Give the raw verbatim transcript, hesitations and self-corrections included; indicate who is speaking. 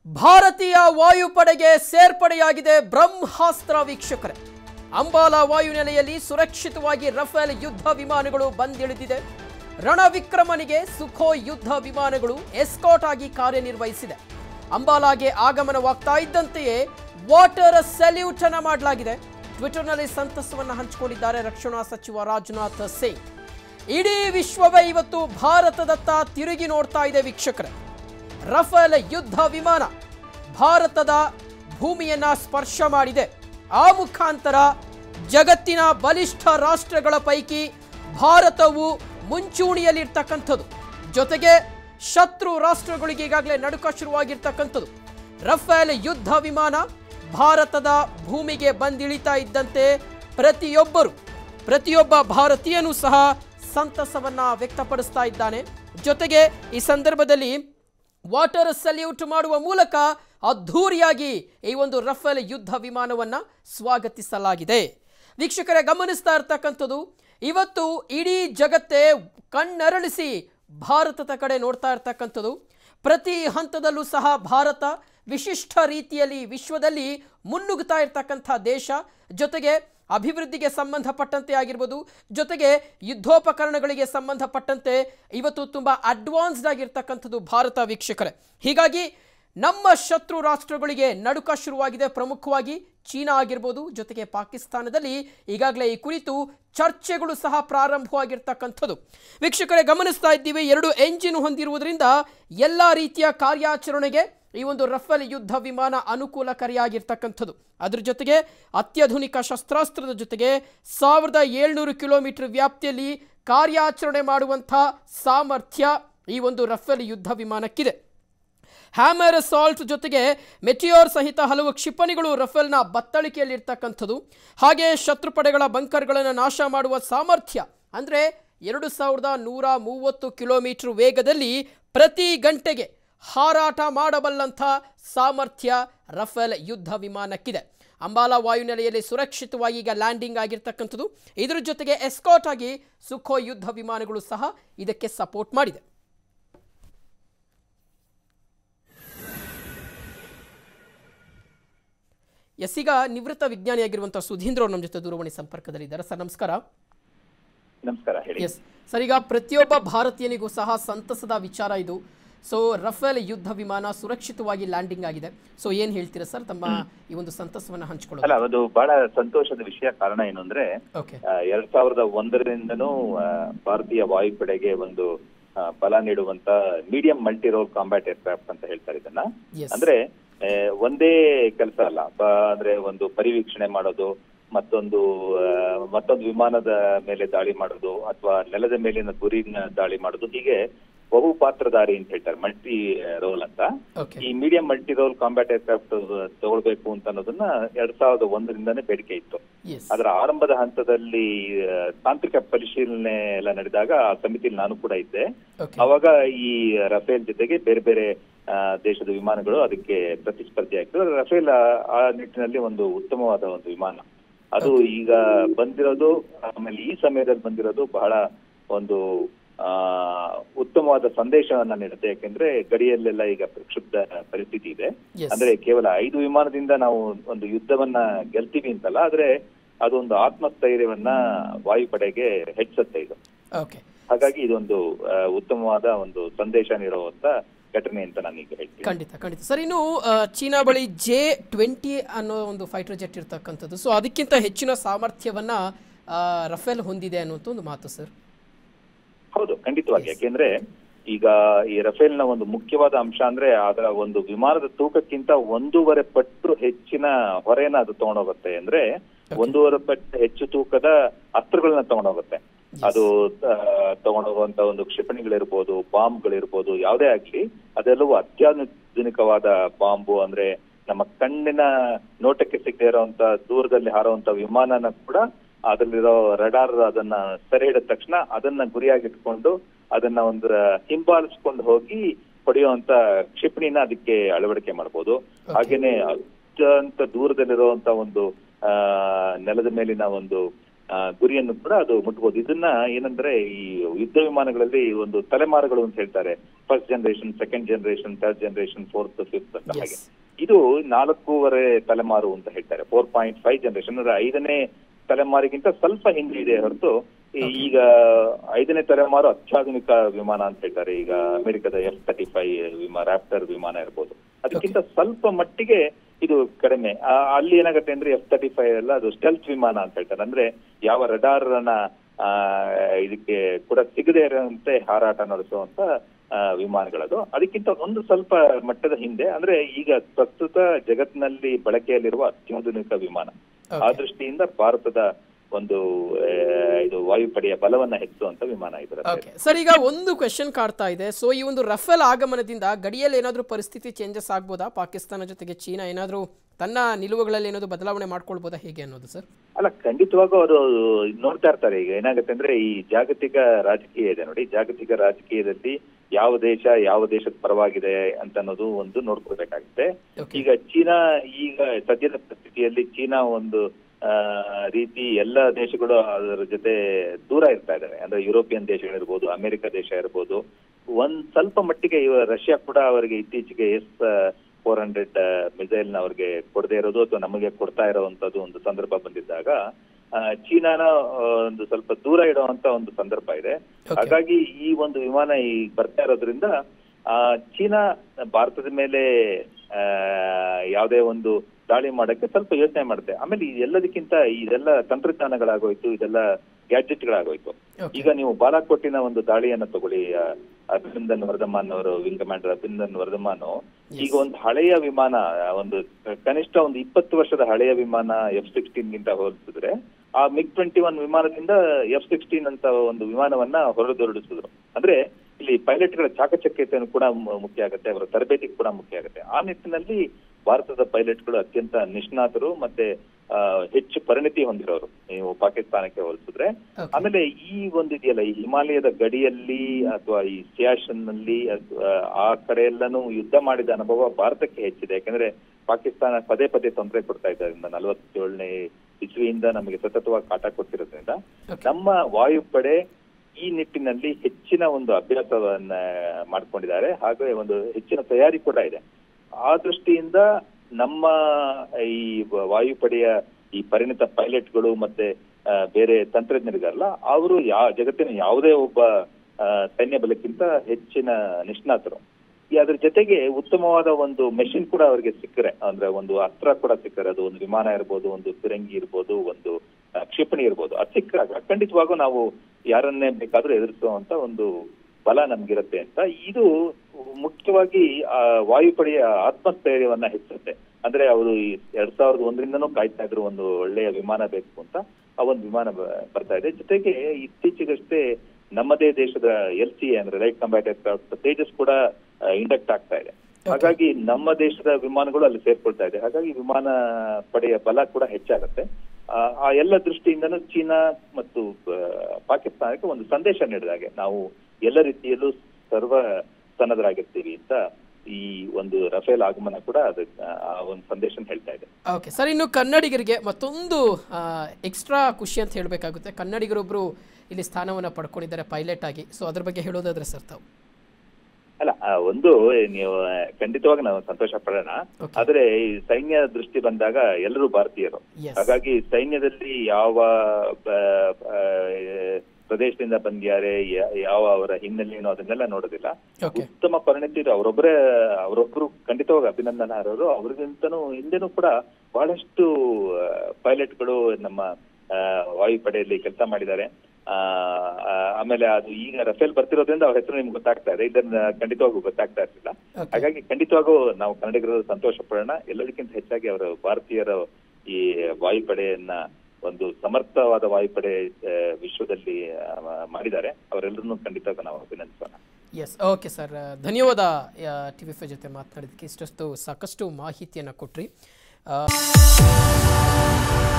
Speaker 1: ಭಾರತೀಯ ವಾಯುಪಡೆಗೆ ಸೇರ್ಪಡೆಯಾಗಿದೆ ಬ್ರಹ್ಮಾಸ್ತ್ರ ವೀಕ್ಷಕರೇ. ಅಂಬಾಲಾ ವಾಯುನೆಲೆಯಲ್ಲಿ ಸುರಕ್ಷಿತವಾಗಿ ರಫೇಲ್ ಯುದ್ಧ ವಿಮಾನಗಳು ಬಂದಿಳಿದಿದೆ. ರಣವಿಕ್ರಮನಿಗೆ ಸುಖೋಯ್ ಯುದ್ಧ ವಿಮಾನಗಳು ಎಸ್ಕಾಟ್ ಆಗಿ ಕಾರ್ಯನಿರ್ವಹಿಸಿದೆ. ಅಂಬಾಲಾಗೆ ಆಗಮನವಾಗ್ತಾ ಇದ್ದಂತೆಯೇ ವಾಟರ್ ಸಲ್ಯೂಟ್ ಅನ್ನು ಮಾಡಲಾಗಿದೆ. ಟ್ವಿಟರ್ನಲ್ಲಿ ಸಂತಸವನ್ನು ಹಂಚಿಕೊಂಡಿದ್ದಾರೆ ರಕ್ಷಣಾ ಸಚಿವ ರಾಜನಾಥ್ ಸಿಂಗ್. ಇಡೀ ವಿಶ್ವವೇ ಇವತ್ತು ಭಾರತದತ್ತ ತಿರುಗಿ ನೋಡ್ತಾ ಇದೆ ವೀಕ್ಷಕರೇ. ರಫೇಲ್ ಯುದ್ಧ ವಿಮಾನ ಭಾರತದ ಭೂಮಿಯನ್ನ ಸ್ಪರ್ಶ ಮಾಡಿದೆ. ಆ ಮುಖಾಂತರ ಜಗತ್ತಿನ ಬಲಿಷ್ಠ ರಾಷ್ಟ್ರಗಳ ಪೈಕಿ ಭಾರತವು ಮುಂಚೂಣಿಯಲ್ಲಿರ್ತಕ್ಕಂಥದ್ದು. ಜೊತೆಗೆ ಶತ್ರು ರಾಷ್ಟ್ರಗಳಿಗೆ ಈಗಾಗಲೇ ನಡುಕ ಶುರುವಾಗಿರ್ತಕ್ಕಂಥದ್ದು. ರಫೇಲ್ ಯುದ್ಧ ವಿಮಾನ ಭಾರತದ ಭೂಮಿಗೆ ಬಂದಿಳಿತಾ ಇದ್ದಂತೆ ಪ್ರತಿಯೊಬ್ಬರು ಪ್ರತಿಯೊಬ್ಬ ಭಾರತೀಯನೂ ಸಹ ಸಂತಸವನ್ನ ವ್ಯಕ್ತಪಡಿಸ್ತಾ ಇದ್ದಾನೆ. ಜೊತೆಗೆ ಈ ಸಂದರ್ಭದಲ್ಲಿ ವಾಟರ್ ಸಲ್ಯೂಟ್ ಮಾಡುವ ಮೂಲಕ ಅದ್ಧೂರಿಯಾಗಿ ಈ ಒಂದು ರಫೇಲ್ ಯುದ್ಧ ವಿಮಾನವನ್ನು ಸ್ವಾಗತಿಸಲಾಗಿದೆ. ವೀಕ್ಷಕರೇ, ಗಮನಿಸ್ತಾ ಇರ್ತಕ್ಕಂಥದ್ದು ಇವತ್ತು ಇಡೀ ಜಗತ್ತೇ ಕಣ್ಣರಳಿಸಿ ಭಾರತದ ಕಡೆ ನೋಡ್ತಾ ಇರ್ತಕ್ಕಂಥದ್ದು. ಪ್ರತಿ ಹಂತದಲ್ಲೂ ಸಹ ಭಾರತ ವಿಶಿಷ್ಟ ರೀತಿಯಲ್ಲಿ ವಿಶ್ವದಲ್ಲಿ ಮುನ್ನುಗ್ಗುತ್ತಾ ಇರ್ತಕ್ಕಂಥ ದೇಶ. ಜೊತೆಗೆ ಅಭಿವೃದ್ಧಿಗೆ ಸಂಬಂಧಪಟ್ಟಂತೆ ಆಗಿರ್ಬೋದು, ಜೊತೆಗೆ ಯುದ್ಧೋಪಕರಣಗಳಿಗೆ ಸಂಬಂಧಪಟ್ಟಂತೆ ಇವತ್ತು ತುಂಬ ಅಡ್ವಾನ್ಸ್ಡ್ ಆಗಿರ್ತಕ್ಕಂಥದ್ದು ಭಾರತ ವೀಕ್ಷಕರೇ. ಹೀಗಾಗಿ ನಮ್ಮ ಶತ್ರು ರಾಷ್ಟ್ರಗಳಿಗೆ ನಡುಕ ಶುರುವಾಗಿದೆ. ಪ್ರಮುಖವಾಗಿ ಚೀನಾ ಆಗಿರ್ಬೋದು, ಜೊತೆಗೆ ಪಾಕಿಸ್ತಾನದಲ್ಲಿ ಈಗಾಗಲೇ ಈ ಕುರಿತು ಚರ್ಚೆಗಳು ಸಹ ಪ್ರಾರಂಭವಾಗಿರ್ತಕ್ಕಂಥದ್ದು. ವೀಕ್ಷಕರೇ, ಗಮನಿಸ್ತಾ ಇದ್ದೀವಿ ಎರಡು ಎಂಜಿನ್ ಹೊಂದಿರುವುದರಿಂದ ಎಲ್ಲ ರೀತಿಯ ಕಾರ್ಯಾಚರಣೆಗೆ ಈ ಒಂದು ರಫೇಲ್ ಯುದ್ಧ ವಿಮಾನ ಅನುಕೂಲಕಾರಿಯಾಗಿರ್ತಕ್ಕಂಥದ್ದು. ಅದರ ಜೊತೆಗೆ ಅತ್ಯಾಧುನಿಕ ಶಸ್ತ್ರಾಸ್ತ್ರದ ಜೊತೆಗೆ ಸಾವಿರದ ಏಳ್ನೂರು ಕಿಲೋಮೀಟರ್ ವ್ಯಾಪ್ತಿಯಲ್ಲಿ ಕಾರ್ಯಾಚರಣೆ ಮಾಡುವಂಥ ಸಾಮರ್ಥ್ಯ ಈ ಒಂದು ರಫೇಲ್ ಯುದ್ಧ ವಿಮಾನಕ್ಕಿದೆ. ಹ್ಯಾಮರ್ ಸಾಲ್ಟ್ ಜೊತೆಗೆ ಮೆಟಿಯೋರ್ ಸಹಿತ ಹಲವು ಕ್ಷಿಪಣಿಗಳು ರಫೇಲ್ನ ಬತ್ತಳಿಕೆಯಲ್ಲಿರ್ತಕ್ಕಂಥದ್ದು. ಹಾಗೆ ಶತ್ರುಪಡೆಗಳ ಬಂಕರ್ಗಳನ್ನು ನಾಶ ಮಾಡುವ ಸಾಮರ್ಥ್ಯ ಅಂದರೆ ಎರಡು ಸಾವಿರದ ನೂರ ಮೂವತ್ತು ಕಿಲೋಮೀಟರ್ ವೇಗದಲ್ಲಿ ಪ್ರತಿ ಗಂಟೆಗೆ ಹಾರಾಟ ಮಾಡಬಲ್ಲಂಥ ಸಾಮರ್ಥ್ಯ ರಫೇಲ್ ಯುದ್ಧ ವಿಮಾನಕ್ಕಿದೆ. ಅಂಬಾಲಾ ವಾಯುನೆಲೆಯಲ್ಲಿ ಸುರಕ್ಷಿತವಾಗಿ ಈಗ ಲ್ಯಾಂಡಿಂಗ್ ಆಗಿರ್ತಕ್ಕಂಥದ್ದು. ಇದರ ಜೊತೆಗೆ ಎಸ್ಕಾಟ್ ಆಗಿ ಸುಖೋಯ್ ಯುದ್ಧ ವಿಮಾನಗಳು ಸಹ ಇದಕ್ಕೆ ಸಪೋರ್ಟ್ ಮಾಡಿದೆ. ಎಸ್, ಈಗ ನಿವೃತ್ತ ವಿಜ್ಞಾನಿಯಾಗಿರುವಂಥ ಸುಧೀಂದ್ರ ಅವರು ನಮ್ಮ ಜೊತೆ ದೂರವಾಣಿ ಸಂಪರ್ಕದಲ್ಲಿದ್ದಾರೆ. ಸರ್ ನಮಸ್ಕಾರ.
Speaker 2: ನಮಸ್ಕಾರ.
Speaker 1: ಎಸ್ ಸರ್, ಈಗ ಪ್ರತಿಯೊಬ್ಬ ಭಾರತೀಯನಿಗೂ ಸಹ ಸಂತಸದ ವಿಚಾರ ಇದು. ಸೊ ರಫೇಲ್ ಯುದ್ಧ ವಿಮಾನ ಸುರಕ್ಷಿತವಾಗಿ ಲ್ಯಾಂಡಿಂಗ್ ಆಗಿದೆ. ಸೊ ಏನ್ ಹೇಳ್ತೀರಾ ಸರ್ ತಮ್ಮ ಈ ಒಂದು ಸಂತಸವನ್ನ ಹಂಚಿಕೊಳ್ಳೋದು?
Speaker 2: ಅಲ್ಲ, ಅದು ಬಹಳ ಸಂತೋಷದ ವಿಷಯ. ಕಾರಣ ಏನು ಅಂದ್ರೆ ಎರಡ್ ಸಾವಿರದ ಒಂದರಿಂದನೂ ಭಾರತೀಯ ವಾಯುಪಡೆಗೆ ಒಂದು ಬಲ ನೀಡುವಂತ medium multi role combat aircraft ಅಂತ ಹೇಳ್ತಾರೆ ಇದನ್ನ. ಅಂದ್ರೆ ಒಂದೇ ಕೆಲಸ ಅಲ್ಲ, ಅಂದ್ರೆ ಒಂದು ಪರಿವೀಕ್ಷಣೆ ಮಾಡೋದು, ಮತ್ತೊಂದು ಮತ್ತೊಂದು ವಿಮಾನದ ಮೇಲೆ ದಾಳಿ ಮಾಡೋದು, ಅಥವಾ ನೆಲದ ಮೇಲಿನ ಗುರಿನ ದಾಳಿ ಮಾಡೋದು, ಹೀಗೆ ಬಹು ಪಾತ್ರಧಾರಿ ಅಂತ ಹೇಳ್ತಾರೆ, ಮಲ್ಟಿ ರೋಲ್ ಅಂತ. ಈ medium multi role combat aircraft ತಗೊಳ್ಬೇಕು ಅಂತ ಅನ್ನೋದನ್ನ ಎರಡ್ ಸಾವಿರದ ಒಂದರಿಂದಾನೇ ಬೇಡಿಕೆ ಇತ್ತು. ಅದರ ಆರಂಭದ ಹಂತದಲ್ಲಿ ತಾಂತ್ರಿಕ ಪರಿಶೀಲನೆ ಎಲ್ಲ ನಡೆದಾಗ ಆ ಸಮಿತಿಯಲ್ಲಿ ನಾನು ಕೂಡ ಇದ್ದೆ. ಅವಾಗ ಈ ರಫೇಲ್ ಜೊತೆಗೆ ಬೇರೆ ಬೇರೆ ದೇಶದ ವಿಮಾನಗಳು ಅದಕ್ಕೆ ಪ್ರತಿಸ್ಪರ್ಧಿ ಆಗ್ತದೆ. ರಫೇಲ್ ಆ ನಿಟ್ಟಿನಲ್ಲಿ ಒಂದು ಉತ್ತಮವಾದ ಒಂದು ವಿಮಾನ. ಅದು ಈಗ ಬಂದಿರೋದು, ಆಮೇಲೆ ಈ ಸಮಯದಲ್ಲಿ ಬಂದಿರೋದು ಬಹಳ ಒಂದು ಆ ಉತ್ತಮವಾದ ಸಂದೇಶವನ್ನ ನೀಡುತ್ತೆ. ಯಾಕೆಂದ್ರೆ ಗಡಿಯಲ್ಲೆಲ್ಲ ಈಗ ಪ್ರಕ್ಷುಬ್ಧ ಪರಿಸ್ಥಿತಿ ಇದೆ. ಅಂದ್ರೆ ಕೇವಲ ಐದು ವಿಮಾನದಿಂದ ನಾವು ಒಂದು ಯುದ್ಧವನ್ನ ಗೆಲ್ತೀವಿ ಅಂತಲ್ಲ, ಆದ್ರೆ ಅದೊಂದು ಆತ್ಮಸ್ಥೈರ್ಯವನ್ನ ವಾಯುಪಡೆಗೆ ಹೆಚ್ಚುತ್ತೆ ಇದು. ಹಾಗಾಗಿ ಇದೊಂದು ಉತ್ತಮವಾದ ಒಂದು ಸಂದೇಶ ನೀಡುವಂತ ಘಟನೆ ಅಂತ ನಾನೀಗ ಹೇಳ್ತೀನಿ.
Speaker 1: ಖಂಡಿತ ಖಂಡಿತ ಸರ್. ಇನ್ನು ಚೀನಾ ಬಳಿ ಜೆ ಟ್ವೆಂಟಿ ಅನ್ನೋ ಒಂದು ಫೈಟರ್ ಜೆಟ್ ಇರ್ತಕ್ಕಂಥದ್ದು. ಸೊ ಅದಕ್ಕಿಂತ ಹೆಚ್ಚಿನ ಸಾಮರ್ಥ್ಯವನ್ನ ರಫೇಲ್ ಹೊಂದಿದೆ ಅನ್ನುವಂಥ ಒಂದು ಮಾತು ಸರ್.
Speaker 2: ಹೌದು, ಖಂಡಿತವಾಗಿ. ಯಾಕೆಂದ್ರೆ ಈಗ ಈ ರಫೇಲ್ ನ ಒಂದು ಮುಖ್ಯವಾದ ಅಂಶ ಅಂದ್ರೆ ಅದರ ಒಂದು ವಿಮಾನದ ತೂಕಕ್ಕಿಂತ ಒಂದೂವರೆ ಪಟ್ಟು ಹೆಚ್ಚಿನ ಹೊರೆನ ಅದು ತಗೊಂಡೋಗುತ್ತೆ. ಅಂದ್ರೆ ಒಂದೂವರೆ ಪಟ್ಟು ಹೆಚ್ಚು ತೂಕದ ಅಸ್ತ್ರಗಳನ್ನ ತಗೊಂಡೋಗುತ್ತೆ. ಅದು ತಗೊಂಡೋಗುವಂತ ಒಂದು ಕ್ಷಿಪಣಿಗಳಿರ್ಬೋದು, ಬಾಂಬ್ಗಳಿರ್ಬೋದು, ಯಾವುದೇ ಆಗ್ಲಿ ಅದೆಲ್ಲವೂ ಅತ್ಯಾಧುನಿಕವಾದ ಬಾಂಬು. ಅಂದ್ರೆ ನಮ್ಮ ಕಣ್ಣಿನ ನೋಟಕ್ಕೆ ಸಿಗದೆ ಇರೋಂತ ದೂರದಲ್ಲಿ ಹಾರುವಂತ ವಿಮಾನನ ಕೂಡ ಅದರಲ್ಲಿರೋ ರಡಾರ್ ಅದನ್ನ ಸೆರೆ ಹಿಡಿದ ತಕ್ಷಣ ಅದನ್ನ ಗುರಿಯಾಗಿಟ್ಕೊಂಡು ಅದನ್ನ ಒಂದು ಹಿಂಬಾಲಿಸ್ಕೊಂಡು ಹೋಗಿ ಹೊಡೆಯುವಂತ ಕ್ಷಿಪಣಿನ ಅದಕ್ಕೆ ಅಳವಡಿಕೆ ಮಾಡ್ಬೋದು. ಹಾಗೇನೆ ಅತ್ಯಂತ ದೂರದಲ್ಲಿರುವಂತ ಒಂದು ಆ ನೆಲದ ಮೇಲಿನ ಒಂದು ಗುರಿಯನ್ನು ಕೂಡ ಅದು ಮುಟ್ಬೋದು. ಇದನ್ನ ಏನಂದ್ರೆ ಈ ಯುದ್ಧ ವಿಮಾನಗಳಲ್ಲಿ ಒಂದು ತಲೆಮಾರುಗಳು ಅಂತ ಹೇಳ್ತಾರೆ. First generation, second generation, third generation, fourth, fifth ಅಂತ ಹಾಗೆ. ಇದು ನಾಲ್ಕೂವರೆ ತಲೆಮಾರು ಅಂತ ಹೇಳ್ತಾರೆ. ಫೋರ್ ಪಾಯಿಂಟ್ ಫೈವ್ ಜನರೇಷನ್ ಅಂದ್ರೆ ಐದನೇ ತಲೆಮಾರಿಗಿಂತ ಸ್ವಲ್ಪ ಹಿಂದೆ ಇದೆ ಹೊರತು ಈಗ ಐದನೇ ತಲೆಮಾರು ಅತ್ಯಾಧುನಿಕ ವಿಮಾನ ಅಂತ ಹೇಳ್ತಾರೆ. ಈಗ ಅಮೆರಿಕದ ಎಫ್ ತರ್ಟಿ ಫೈವ್ ವಿಮಾನ, ರಾಫ್ಟರ್ ವಿಮಾನ ಇರ್ಬೋದು, ಅದಕ್ಕಿಂತ ಸ್ವಲ್ಪ ಮಟ್ಟಿಗೆ ಇದು ಕಡಿಮೆ. ಅಲ್ಲಿ ಏನಾಗುತ್ತೆ ಅಂದ್ರೆ ಎಫ್ ತರ್ಟಿ ಫೈವ್ ಎಲ್ಲ ಅದು ಸ್ಟೆಲ್ತ್ ವಿಮಾನ ಅಂತ ಹೇಳ್ತಾರೆ. ಅಂದ್ರೆ ಯಾವ ರಡಾರ್ ನ ಆ ಇದಕ್ಕೆ ಕೂಡ ಸಿಗದೆ ಇರುವಂತೆ ಹಾರಾಟ ನಡೆಸುವಂತ ವಿಮಾನಗಳದು. ಅದಕ್ಕಿಂತ ಒಂದು ಸ್ವಲ್ಪ ಮಟ್ಟದ ಹಿಂದೆ, ಅಂದ್ರೆ ಈಗ ಪ್ರಸ್ತುತ ಜಗತ್ತಿನಲ್ಲಿ ಬಳಕೆಯಲ್ಲಿರುವ ಅತ್ಯಾಧುನಿಕ ವಿಮಾನ. ಆ ದೃಷ್ಟಿಯಿಂದ ಭಾರತದ ಒಂದು ಇದು ವಾಯುಪಡೆಯ ಬಲವನ್ನ ಹೆಚ್ಚುವಂತ ವಿಮಾನ ಇದೆ.
Speaker 1: ಸರ್, ಈಗ ಒಂದು ಕ್ವೆಶನ್ ಕಾಡ್ತಾ ಇದೆ. ಸೊ ಈ ಒಂದು ರಫೇಲ್ ಆಗಮನದಿಂದ ಗಡಿಯಲ್ಲಿ ಏನಾದ್ರೂ ಪರಿಸ್ಥಿತಿ ಚೇಂಜಸ್ ಆಗ್ಬೋದಾ? ಪಾಕಿಸ್ತಾನ ಜೊತೆಗೆ ಚೀನಾ ಏನಾದ್ರೂ ತನ್ನ ನಿಲುವುಗಳಲ್ಲಿ ಏನಾದ್ರು ಬದಲಾವಣೆ ಮಾಡ್ಕೊಳ್ಬೋದಾ, ಹೇಗೆ ಅನ್ನೋದು ಸರ್?
Speaker 2: ಅಲ್ಲ, ಖಂಡಿತವಾಗೂ ಅವರು ನೋಡ್ತಾ ಇರ್ತಾರೆ. ಈಗ ಏನಾಗುತ್ತೆ ಅಂದ್ರೆ ಈ ಜಾಗತಿಕ ರಾಜಕೀಯ ಇದೆ ನೋಡಿ, ಜಾಗತಿಕ ರಾಜಕೀಯದಲ್ಲಿ ಯಾವ ದೇಶ ಯಾವ ದೇಶದ ಪರವಾಗಿದೆ ಅಂತ ಅನ್ನೋದು ಒಂದು ನೋಡ್ಕೊಳ್ಬೇಕಾಗುತ್ತೆ. ಈಗ ಚೀನಾ, ಈಗ ಸದ್ಯದ ಪರಿಸ್ಥಿತಿಯಲ್ಲಿ ಚೀನಾ ಒಂದು ಆ ರೀತಿ ಎಲ್ಲ ದೇಶಗಳು ಅದರ ಜೊತೆ ದೂರ ಇರ್ತಾ ಇದ್ದಾರೆ. ಅಂದ್ರೆ ಯುರೋಪಿಯನ್ ದೇಶಗಳಿರ್ಬೋದು, ಅಮೆರಿಕ ದೇಶ ಇರ್ಬೋದು, ಒಂದ್ ಸ್ವಲ್ಪ ಮಟ್ಟಿಗೆ ರಷ್ಯಾ ಕೂಡ ಅವರಿಗೆ ಇತ್ತೀಚೆಗೆ ಎಸ್ ಫೋರ್ ಹಂಡ್ರೆಡ್ ಮಿಸೈಲ್ ನ ಅವ್ರಿಗೆ ಕೊಡದೇ ಇರೋದು ಅಥವಾ ನಮಗೆ ಕೊಡ್ತಾ ಇರೋವಂಥದ್ದು ಒಂದು ಸಂದರ್ಭ ಬಂದಿದ್ದಾಗ ಚೀನಾನ ಒಂದು ಸ್ವಲ್ಪ ದೂರ ಇಡುವಂತ ಒಂದು ಸಂದರ್ಭ ಇದೆ. ಹಾಗಾಗಿ ಈ ಒಂದು ವಿಮಾನ ಈ ಬರ್ತಾ ಇರೋದ್ರಿಂದ ಆ ಚೀನಾ ಭಾರತದ ಮೇಲೆ ಆ ಯಾವುದೇ ಒಂದು ದಾಳಿ ಮಾಡಕ್ಕೆ ಸ್ವಲ್ಪ ಯೋಚನೆ ಮಾಡುತ್ತೆ. ಆಮೇಲೆ ಎಲ್ಲದಕ್ಕಿಂತ ಇದೆಲ್ಲ ತಂತ್ರಜ್ಞಾನಗಳಾಗೋಯ್ತು, ಇದೆಲ್ಲ ಗ್ಯಾಡ್ಜೆಟ್ಗಳಾಗೋಯ್ತು. ಈಗ ನೀವು ಬಾಲಾಕೋಟಿನ ಒಂದು ದಾಳಿಯನ್ನ ತಗೊಳ್ಳಿ, ಅಭಿನಂದನ್ ವರ್ಧಮಾನ್ ಅವರು, ವಿಂಗ್ ಕಮಾಂಡರ್ ಅಭಿನಂದನ್ ವರ್ಧಮಾನ್, ಈಗ ಒಂದು ಹಳೆಯ ವಿಮಾನ, ಒಂದು ಕನಿಷ್ಠ ಒಂದು ಇಪ್ಪತ್ತು ವರ್ಷದ ಹಳೆಯ ವಿಮಾನ ಎಫ್ ಸಿಕ್ಸ್ಟೀನ್ ಗಿಂತ ಹೋಲಿಸಿದ್ರೆ ಆ ಮಿಗ್ ಟ್ವೆಂಟಿ ಒನ್ ವಿಮಾನದಿಂದ ಎಫ್ ಸಿಕ್ಸ್ಟೀನ್ ಅಂತ ಒಂದು ವಿಮಾನವನ್ನ ಹೊರದೊರಡಿಸಿದ್ರು. ಅಂದ್ರೆ ಇಲ್ಲಿ ಪೈಲಟ್ಗಳ ಚಾಕಚಕ್ಯತೆಯನ್ನು ಕೂಡ ಮುಖ್ಯ ಆಗುತ್ತೆ, ಅವರ ತರಬೇತಿ ಕೂಡ ಮುಖ್ಯ ಆಗುತ್ತೆ. ಆ ನಿಟ್ಟಿನಲ್ಲಿ ಭಾರತದ ಪೈಲಟ್ಗಳು ಅತ್ಯಂತ ನಿಷ್ಣಾತರು ಮತ್ತೆ ಹೆಚ್ಚು ಪರಿಣಿತಿ ಹೊಂದಿರೋರು ನೀವು ಪಾಕಿಸ್ತಾನಕ್ಕೆ ಹೋಲಿಸಿದ್ರೆ. ಆಮೇಲೆ ಈ ಒಂದು ಇದೆಯಲ್ಲ, ಈ ಹಿಮಾಲಯದ ಗಡಿಯಲ್ಲಿ ಅಥವಾ ಈ ಸಿಯಾಶನ್ ನಲ್ಲಿ ಆ ಕಡೆ ಎಲ್ಲಾನು ಯುದ್ಧ ಮಾಡಿದ ಅನುಭವ ಭಾರತಕ್ಕೆ ಹೆಚ್ಚಿದೆ. ಯಾಕಂದ್ರೆ ಪಾಕಿಸ್ತಾನ ಪದೇ ಪದೇ ತೊಂದರೆ ಕೊಡ್ತಾ ಇದ್ದರಿಂದ, ನಲವತ್ತೇಳನೇ ಇಸ್ವಿಯಿಂದ ನಮಗೆ ಸತತವಾಗಿ ಕಾಟ ಕೊಡ್ತಿರೋದ್ರಿಂದ ನಮ್ಮ ವಾಯುಪಡೆ ಈ ನಿಟ್ಟಿನಲ್ಲಿ ಹೆಚ್ಚಿನ ಒಂದು ಅಭ್ಯಾಸವನ್ನ ಮಾಡ್ಕೊಂಡಿದ್ದಾರೆ. ಹಾಗೆ ಒಂದು ಹೆಚ್ಚಿನ ತಯಾರಿ ಕೂಡ ಇದೆ. ಆ ದೃಷ್ಟಿಯಿಂದ ನಮ್ಮ ಈ ವಾಯುಪಡೆಯ ಈ ಪರಿಣಿತ ಪೈಲಟ್ಗಳು ಮತ್ತೆ ಬೇರೆ ತಂತ್ರಜ್ಞರಿಗಾರಲ್ಲ, ಅವರು ಯಾವ ಜಗತ್ತಿನ ಯಾವುದೇ ಒಬ್ಬ ಸೈನ್ಯ ಬಲಕ್ಕಿಂತ ಹೆಚ್ಚಿನ ನಿಷ್ಣಾತರು. ಅದ್ರ ಜೊತೆಗೆ ಉತ್ತಮವಾದ ಒಂದು ಮೆಷಿನ್ ಕೂಡ ಅವರಿಗೆ ಸಿಕ್ಕರೆ, ಅಂದ್ರೆ ಒಂದು ಅಸ್ತ್ರ ಕೂಡ ಸಿಕ್ಕರೆ, ಅದು ಒಂದು ವಿಮಾನ ಇರ್ಬೋದು, ಒಂದು ಫಿರಂಗಿ ಇರ್ಬೋದು, ಒಂದು ಕ್ಷಿಪಣಿ ಇರ್ಬೋದು, ಅದು ಸಿಕ್ಕಾಗ ಖಂಡಿತವಾಗೂ ನಾವು ಯಾರನ್ನೇ ಬೇಕಾದ್ರೂ ಎದುರಿಸುವಂತ ಒಂದು ಬಲ ನಮ್ಗಿರುತ್ತೆ ಅಂತ. ಇದು ಮುಖ್ಯವಾಗಿ ಆ ವಾಯುಪಡೆಯ ಆತ್ಮಸ್ಥೈರ್ಯವನ್ನ ಹೆಚ್ಚುತ್ತೆ. ಅಂದ್ರೆ ಅವರು ಈ ಎರಡ್ ಸಾವಿರದ ಒಂದರಿಂದನೂ ಕಾಯ್ತಾ ಇದ್ರು ಒಂದು ಒಳ್ಳೆಯ ವಿಮಾನ ಬೇಕು ಅಂತ. ಆ ಒಂದು ವಿಮಾನ ಬರ್ತಾ ಇದೆ. ಜೊತೆಗೆ ಇತ್ತೀಚೆಗಷ್ಟೇ ನಮ್ಮದೇ ದೇಶದ ಎಲ್ ಸಿ ಎ ಅಂದ್ರೆ ಲೈಟ್ ಕಾಂಬ್ಯಾಟ್ ಏರ್ಕ್ರಾಫ್ಟ್ ತೇಜಸ್ ಕೂಡ ಇಂಡಕ್ಟ್ ಆಗ್ತಾ ಇದೆ. ಹಾಗಾಗಿ ನಮ್ಮ ದೇಶದ ವಿಮಾನಗಳು ಅಲ್ಲಿ ಸೇರ್ಕೊಳ್ತಾ ಇದೆ. ಹಾಗಾಗಿ ವಿಮಾನ ಪಡೆಯ ಬಲ ಕೂಡ ಹೆಚ್ಚಾಗುತ್ತೆ. ಆ ಎಲ್ಲ ದೃಷ್ಟಿಯಿಂದನೂ ಚೀನಾ ಮತ್ತು ಪಾಕಿಸ್ತಾನಕ್ಕೆ ಒಂದು ಸಂದೇಶ ನೀಡಿದಾಗೆ ನಾವು ಎಲ್ಲ ರೀತಿಯಲ್ಲೂ ಸರ್ವ ಸನ್ನದ್ಧರಾಗಿರ್ತೀವಿ ಅಂತ ಈ ಒಂದು ರಫೇಲ್ ಆಗಮನ ಕೂಡ ಅದಕ್ಕೆ ಆ ಒಂದು ಸಂದೇಶ ಹೇಳ್ತಾ ಇದೆ.
Speaker 1: ಓಕೆ ಸರ್, ಇನ್ನು ಕನ್ನಡಿಗರಿಗೆ ಮತ್ತೊಂದು ಎಕ್ಸ್ಟ್ರಾ ಖುಷಿ ಅಂತ ಹೇಳಬೇಕಾಗುತ್ತೆ. ಕನ್ನಡಿಗರೊಬ್ರು ಇಲ್ಲಿ ಸ್ಥಾನವನ್ನ ಪಡ್ಕೊಂಡಿದ್ದಾರೆ ಪೈಲಟ್ ಆಗಿ. ಸೊ ಅದ್ರ ಬಗ್ಗೆ ಹೇಳೋದಾದ್ರೆ ಸರ್ ತಾವು?
Speaker 2: ಅಲ್ಲ, ಒಂದು ನೀವು ಖಂಡಿತವಾಗಿ ನಾವು ಸಂತೋಷ ಪಡೋಣ. ಆದ್ರೆ ಈ ಸೈನ್ಯ ದೃಷ್ಟಿ ಬಂದಾಗ ಎಲ್ಲರೂ ಭಾರತೀಯರು. ಹಾಗಾಗಿ ಸೈನ್ಯದಲ್ಲಿ ಯಾವ ಪ್ರದೇಶದಿಂದ ಬಂದಿದ್ದಾರೆ, ಯಾವ ಅವರ ಹಿನ್ನೆಲೆ ಏನೋ ಅದನ್ನೆಲ್ಲ ನೋಡೋದಿಲ್ಲ. ಉತ್ತಮ ಪರಿಣಿತಿ ಅವರೊಬ್ಬರೇ ಅವರೊಬ್ರು ಖಂಡಿತವಾಗಿ ಅಭಿನಂದನಾರ್ಹರು. ಅವ್ರಿಗಿಂತನೂ ಹಿಂದೆನೂ ಕೂಡ ಬಹಳಷ್ಟು ಪೈಲಟ್ಗಳು ನಮ್ಮ ವಾಯುಪಡೆಯಲ್ಲಿ ಕೆಲಸ ಮಾಡಿದ್ದಾರೆ. ಆ ಆಮೇಲೆ ಅದು ಈಗ ರಫೇಲ್ ಬರ್ತಿರೋದ್ರಿಂದ ಅವ್ರ ಹೆಸರು ನಿಮ್ಗೆ ಗೊತ್ತಾಗ್ತಾ ಇದೆ, ಇದನ್ನ ಖಂಡಿತವಾಗೂ ಗೊತ್ತಾಗ್ತಾ ಇರ್ಲಿಲ್ಲ. ಹಾಗಾಗಿ ಖಂಡಿತವಾಗೂ ನಾವು ಕನ್ನಡಿಗರು ಸಂತೋಷ ಪಡೋಣ. ಎಲ್ಲದಕ್ಕಿಂತ ಹೆಚ್ಚಾಗಿ ಅವರು ಭಾರತೀಯರ ಈ ವಾಯುಪಡೆಯನ್ನ ಒಂದು ಸಮರ್ಥವಾದ ವಾಯುಪಡೆ ವಿಶ್ವದಲ್ಲಿ ಮಾಡಿದ್ದಾರೆ. ಅವರೆಲ್ಲರನ್ನೂ ಖಂಡಿತವಾಗಿ ನಾವು ಅಭಿನಂದಿಸೋಣ.
Speaker 1: ಎಸ್, ಓಕೆ ಸರ್, ಧನ್ಯವಾದ ಟಿವಿ ಫೈವ್ ಜೊತೆ ಮಾತನಾಡಿದ್ದಕ್ಕೆ. ಇಷ್ಟೊತ್ತು ಸಾಕಷ್ಟು ಮಾಹಿತಿಯನ್ನು ಕೊಟ್ರಿ.